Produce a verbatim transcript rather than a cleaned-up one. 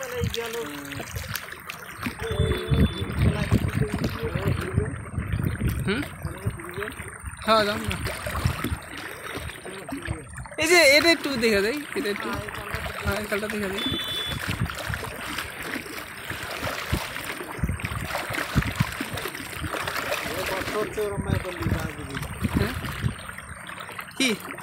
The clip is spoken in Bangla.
হুম হ্যাঁ যাম না এই যে এটা একটু দেখা যায় এটা একটু হ্যাঁ কালটা দেখা যায় কি